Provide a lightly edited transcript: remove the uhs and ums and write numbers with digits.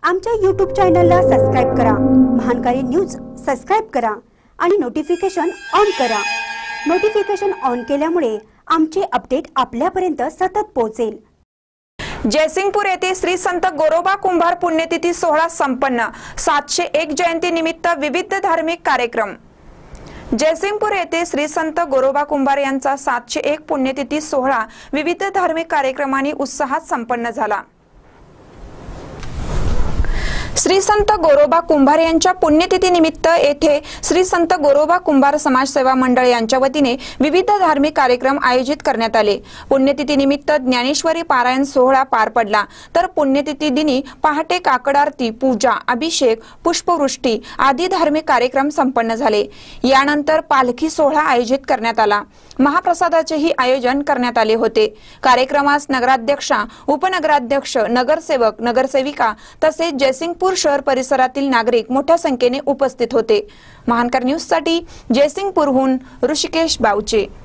आमच्या YouTube चॅनलला subscribe करा, महानकारी न्यूज सबस्क्राइब करा आणि नोटिफिकेशन ऑन करा। नोटिफिकेशन ऑन केल्यामुळे आमचे अपडेट आपल्यापर्यंत सतत पोहोचेल। जयसिंगपूर येथे श्री संत गोरोबा कुंभार पुण्यतिथी सोहळा संपन्न। 701 जयंती निमित्त विविध धार्मिक कार्यक्रम। जयसिंगपूर येथे श्री संत गोरोबा कुंभार यांचा 701 पुण्यतिथी सोहळा विविध धार्मिक कार्यक्रमांनी उत्साहात संपन्न झाला। श्री संत गोरोबा कुंभार यांच्या पुण्यतिथी निमित्त येथे श्री संत गोरोबा कुंभार समाज सेवा मंडळ यांच्या वतीने विविध धार्मिक कार्यक्रम आयोजित करण्यात आले। पुण्यतिथी निमित्त ज्ञानेश्वरी पारायण सोहळा पार पडला, तर पुण्यतिथी दिनी पहाटे काकड आरती, पूजा, अभिषेक, पुष्पवृष्टी आदी धार्मिक कार्यक्रम संपन्न झाले। यानंतर पालखी सोहळा आयोजित करण्यात आला। महाप्रसादाचेही आयोजन करण्यात आले होते। कार्यक्रमास नगराध्यक्षा, उपनगराध्यक्ष, नगरसेवक, नगरसेविका तसेच जयसिंगपूर शहर परिसरातील नागरिक मोठ्या संख्येने उपस्थित होते। महानकर न्यूज साठी जयसिंगपूरहून ऋषिकेश बावचे।